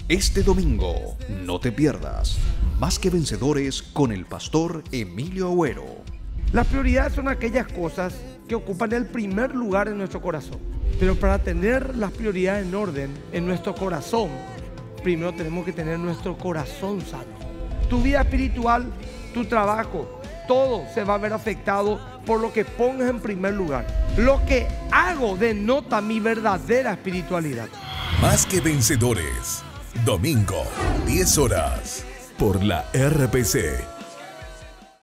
Este domingo, no te pierdas Más que Vencedores con el pastor Emilio Agüero. Las prioridades son aquellas cosas que ocupan el primer lugar en nuestro corazón. Pero para tener las prioridades en orden en nuestro corazón, primero tenemos que tener nuestro corazón sano. Tu vida espiritual, tu trabajo, todo se va a ver afectado por lo que pongas en primer lugar. Lo que hago denota mi verdadera espiritualidad. Más que Vencedores, domingo, 10 horas, por la RPC.